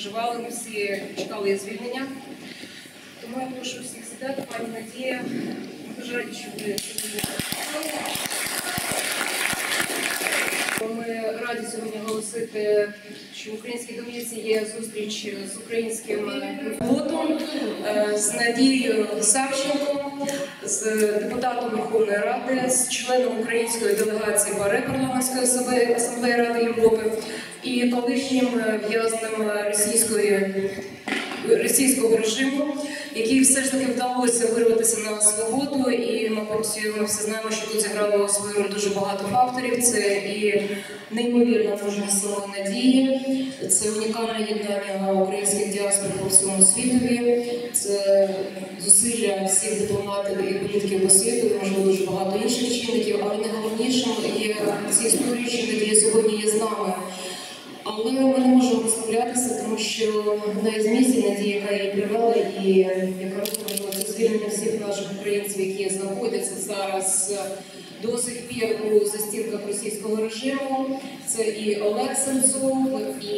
переживали, ми всі чекали її звільнення. Тому я прошу всіх сідати, пані Надія. Ми дуже раді, що ви Ми раді сьогодні оголосити, що в Українській домівці є зустріч з українським пілотом, з Надією Савченко, з депутатом Верховної Ради, з членом української делегації ПАРЄ Парламентської асамблеї Ради Європи і колишнім в'язнем російського режиму, який все ж таки вдалося вирватися на свободу. І, мабуть, ми всі знаємо, що тут зіграло свою роль дуже багато факторів. Це і неймовірна мужність самої Надії, це унікальне єднання українських діаспор по всьому світові, це зусилля всіх дипломатів і політиків по світу, і, можливо, дуже багато інших чинників. Але найголовнішим є ці історії, що Надія сьогодні є з нами. Але ми не можемо розслаблятися, тому що одна із місій Надії, яка її привела, і яка розповідала, це звільнення всіх наших українців, які знаходяться зараз до сих пір у застінках російського режиму. Це і Олег Сенцов,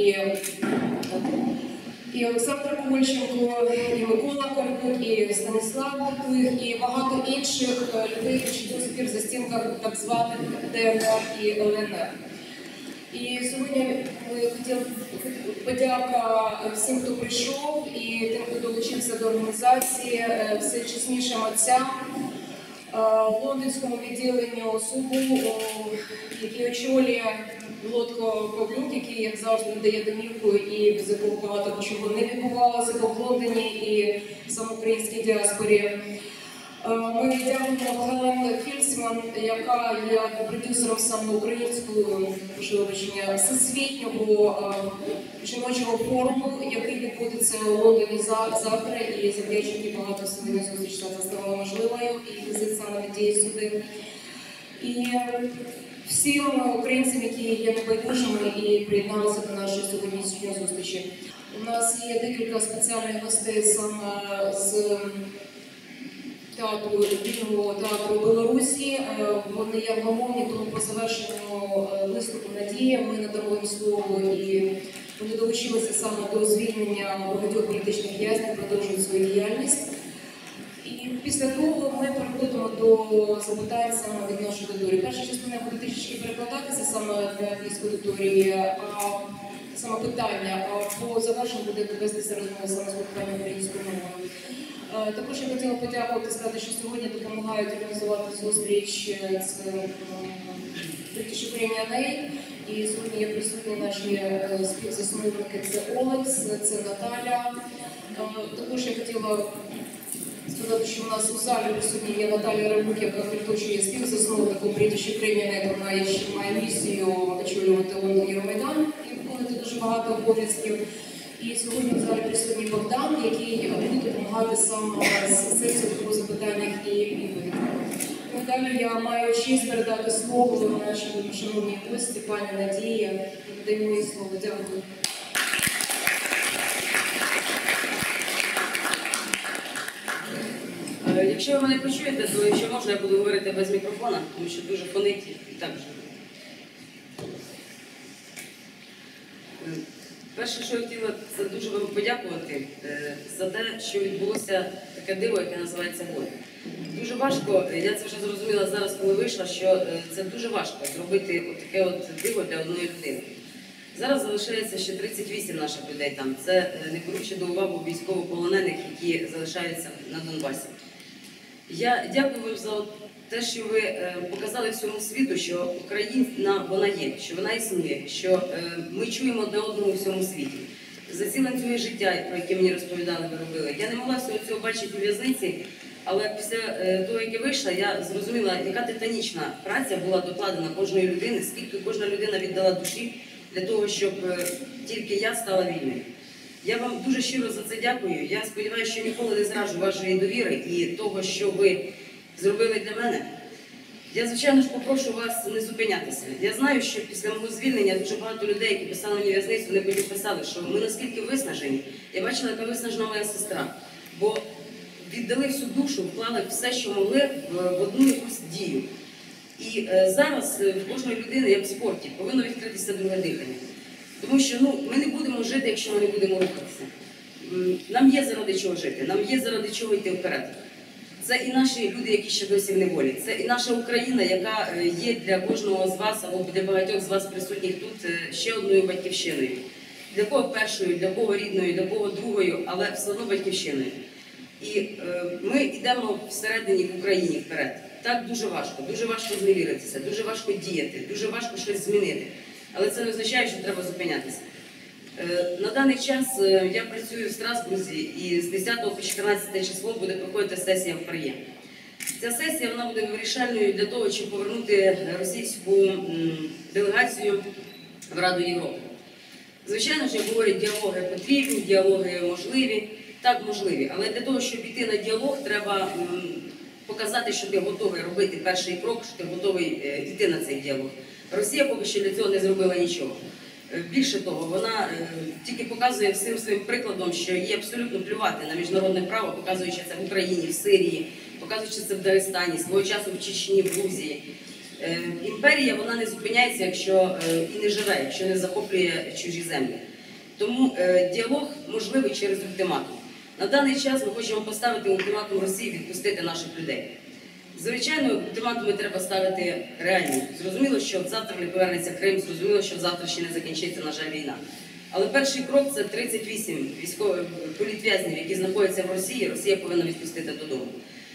і Олександр Кольченко, і Микола Карпюк, і Станіслав Бутух, і багато інших людей, які до сих пір в застінках так званих ДНР і ЛНР. І сьогодні ми хотіли подяка всім, хто прийшов, і тим, хто долучився до організації, всечеснішим отцям, лондонському відділенню суду, який очолює Володко Павлюк, який, як завжди, надає домівку і без якого багато чого не відбувалося в Лондоні і в самоукраїнській діаспорі. Ми дякуємо Хелен Фільсман, яка є продюсером саме українського всесвітнього жіночого форуму, який відбудеться у Лондоні завтра, і завдячуючи багато сьогодні зустріч стала можливою, і візит саме Надії сюди. І всім українцям, які є небайдужими і приєдналися до нашої сьогоднішньої зустрічі. У нас є декілька спеціальних гостей саме з вільного театру Білорусі. Вони є англомовні, тому по завершенню виступу Надії ми надамо їм слово, і вони долучилися саме до звільнення багатьох політичних в'язнів, продовжують свою діяльність. І після того ми переходимо до запитань саме від нашої аудиторії. Перша частина буде трішечки перекладатися саме для англійської аудиторії, саме питання, а по завершенню буде вестися розмова саме з питанням українською мовою. Також я хотіла подякувати, сказати, що сьогодні допомагають організувати зустріч з British Ukrainian Aid. І сьогодні є присутні наші співзасновники, це Олекс, це Наталя. Також я хотіла сказати, що у нас у залі присутні є Наталя Рабук, яка приточує співзасновником British Ukrainian Aid. Вона має місію очолювати Лондон Євромайдан і виконувати дуже багато обов'язків. І сьогодні в залі присутній Богдан, який буде допомагати саме з сесією по запитаннях і відповідях. Далі я маю честь передати слово нашій шановній гості, пані Надії. Даємо їй слово. Дякую. Якщо ви мене почуєте, то якщо можна, я буду говорити без мікрофона, тому що дуже фонить і так же. Перше, що я хотіла, це дуже вам подякувати за те, що відбулося таке диво, яке називається горе. Дуже важко, я це вже зрозуміла зараз, коли вийшла, що це дуже важко зробити таке диво для одної людини. Зараз залишається ще 38 наших людей там. Це не беручи до уваги військовополонених, які залишаються на Донбасі. Я дякую вам за те, що ви показали всьому світу, що Україна, вона є, що вона існує, що ми чуємо одне одного у всьому світі. За ці ланцюги життя, про які мені розповідали, ви робили. Я не могла всього цього бачити у в'язниці, але після того, як я вийшла, я зрозуміла, яка титанічна праця була докладена кожної людини, скільки кожна людина віддала душі для того, щоб тільки я стала вільною. Я вам дуже щиро за це дякую. Я сподіваюся, що ніколи не зраджу вашої довіри і того, що ви зробили для мене. Я, звичайно ж, попрошу вас не зупинятися. Я знаю, що після мого звільнення дуже багато людей, які писали мені в'язницю, вони потім писали, що ми наскільки виснажені. Я бачила, яка виснажена моя сестра. Бо віддали всю душу, вклали все, що могли, в одну якусь дію. І зараз в кожної людини, як в спорті, повинно відкритися друге дихання. Тому що ми не будемо жити, якщо ми не будемо рухатися. Нам є заради чого жити, нам є заради чого йти вперед. Це і наші люди, які ще досі в неволі. Це і наша Україна, яка є для кожного з вас, або для багатьох з вас присутніх тут ще одною батьківщиною. Для кого першою, для кого рідною, для кого другою, але все одно батьківщиною. І ми йдемо всередині в Україні вперед. Так дуже важко зневіритися, дуже важко діяти, дуже важко щось змінити. Але це не означає, що треба зупинятися. На даний час я працюю в Страсбурзі, і з 10 по 14 число буде проходити сесія в ПАРЄ. Ця сесія вона буде вирішальною для того, щоб повернути російську делегацію в Раду Європи. Звичайно, що говорять, діалоги потрібні, діалоги можливі. Так, можливі. Але для того, щоб йти на діалог, треба показати, що ти готовий робити перший крок, що ти готовий йти на цей діалог. Росія поки що для цього не зробила нічого. Більше того, вона тільки показує всім своїм прикладом, що їй абсолютно плювати на міжнародне право, показуючи це в Україні, в Сирії, показуючи це в Дагестані, свого часу в Чечні, в Грузії. Імперія, вона не зупиняється, якщо і не живе, якщо не захоплює чужі землі. Тому діалог можливий через ультиматум. На даний час ми хочемо поставити ультиматум Росії відпустити наших людей. Звичайно, ультиматуми треба ставити реальні. Зрозуміло, що завтра не повернеться Крим, зрозуміло, що завтра ще не закінчиться, на жаль, війна. Але перший крок – це 38 військових політв'язнів, які знаходяться в Росії, Росія повинна відпустити додому.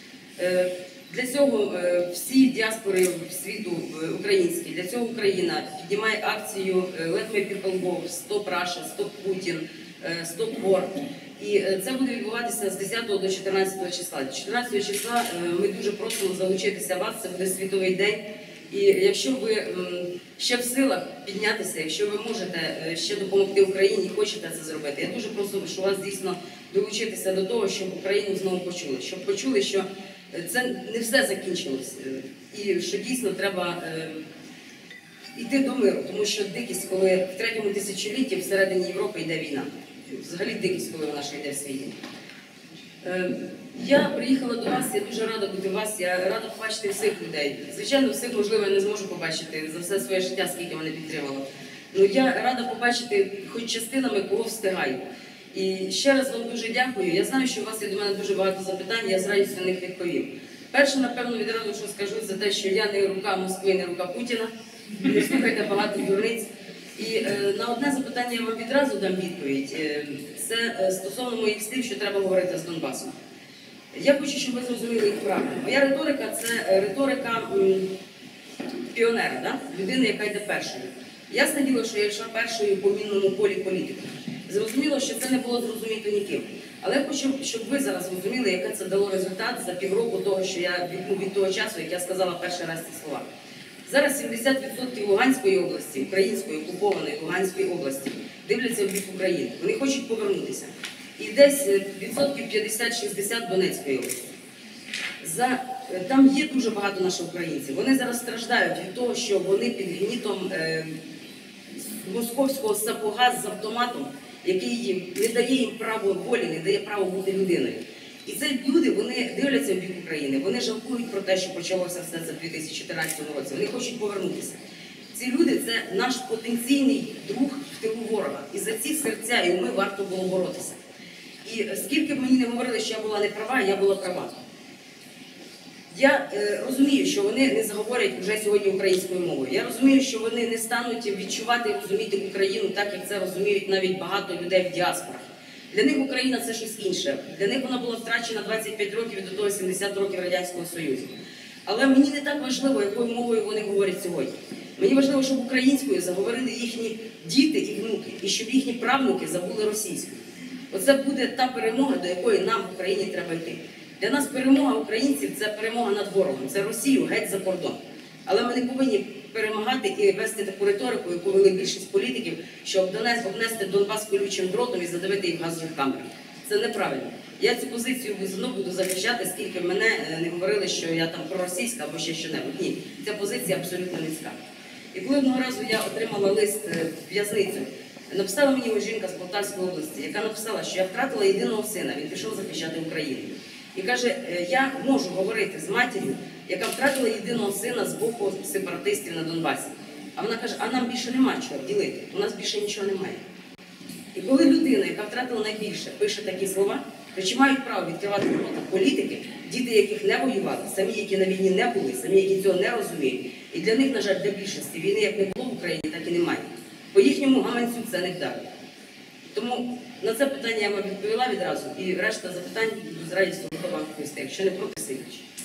Для цього всі діаспори світу українські, для цього Україна піднімає акцію «Let my people go», «Stop Russia», «Stop Putin», «Stop War». І це буде відбуватися з 10 до 14 числа. 14 числа ми дуже просимо залучитися вас, це буде світовий день. І якщо ви ще в силах піднятися, якщо ви можете ще допомогти Україні, хочете це зробити, я дуже прошу вас дійсно долучитися до того, щоб Україну знову почули. Щоб почули, що це не все закінчилось. І що дійсно треба йти до миру, тому що дикість, коли в третьому тисячолітті всередині Європи йде війна. Взагалі дикість, коли вона ще йде в світі. Я приїхала до вас, я дуже рада бути у вас, я рада побачити всіх людей. Звичайно, всіх, можливо, я не зможу побачити за все своє життя, скільки мене підтримало. Ну, я рада побачити хоч частинами, кого встигаю. І ще раз вам дуже дякую. Я знаю, що у вас є до мене дуже багато запитань, я з радістю на них відповім. Перше, напевно, відразу, що скажу, це те, що я не рука Москви, не рука Путіна. Не слухайте багато дурниць. І на одне запитання я вам відразу дам відповідь. Це стосовно моїх слів, що треба говорити з Донбасом. Я хочу, щоб ви зрозуміли їх правильно. Моя риторика – це риторика піонера, да? Людини, яка йде першою. Ясне діло, що я йшла першою по мінному полі політики. Зрозуміло, що це не було зрозуміто ніким. Але я хочу, щоб ви зараз зрозуміли, який це дало результат за півроку того, що я від того часу, як я сказала перший раз ці слова. Зараз 70% Луганської області, української окупованої Луганської області, дивляться в бік України. Вони хочуть повернутися. І десь відсотків 50-60 Донецької області. Там є дуже багато наших українців. Вони зараз страждають від того, що вони під гнітом московського сапога з автоматом, який їм не дає їм право волі, не дає право бути людиною. І це люди, вони дивляться в бік України, вони жалкують про те, що почалося все це в 2014 році. Вони хочуть повернутися. Ці люди – це наш потенційний друг в тилу ворога. І за ці серця і уми варто було боротися. І скільки б мені не говорили, що я була не права, я була права. Я розумію, що вони не заговорять вже сьогодні українською мовою. Я розумію, що вони не стануть відчувати і розуміти Україну так, як це розуміють навіть багато людей в діаспорах. Для них Україна – це щось інше. Для них вона була втрачена 25 років і до того 70 років Радянського Союзу. Але мені не так важливо, якою мовою вони говорять сьогодні. Мені важливо, щоб українською заговорили їхні діти і внуки, і щоб їхні правнуки забули російською. Оце буде та перемога, до якої нам в Україні треба йти. Для нас перемога українців – це перемога над ворогом, це Росію геть за кордон. Але ми не повинні перемагати і вести таку риторику, яку вели більшість політиків, щоб обнести Донбас колючим дротом і задавити їх в газових камерах. Це неправильно. Я цю позицію знову буду захищати, скільки мене не говорили, що я там проросійська або ще що-небудь. Ні, ця позиція абсолютно низька. І коли одного разу я отримала лист в в'язницю, написала мені жінка з Полтавської області, яка написала, що я втратила єдиного сина, він пішов захищати Україну. І каже, я можу говорити з матір'ю, яка втратила єдиного сина з боку сепаратистів на Донбасі. А вона каже, а нам більше нема чого ділити, у нас більше нічого немає. І коли людина, яка втратила найбільше, пише такі слова, то чи мають право відкривати рота політики, діти, яких не воювали, самі, які на війні не були, самі, які цього не розуміють. І для них, на жаль, для більшості війни як не було в Україні, так і немає. По їхньому гаманцю це не вдарить. Тому на це питання я вам відповіла відразу, і решта запитань буду з радістю готова відповісти, якщо не проти Сидорович.